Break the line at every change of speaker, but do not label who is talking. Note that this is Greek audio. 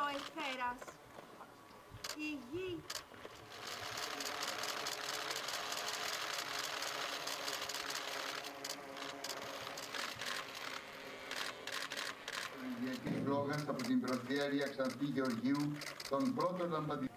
ο εθέρας. Η γη.
Διακή λόγας από την Προθέρεια Ξανθή Γεωργίου, τον πρώτο λαμπαδί.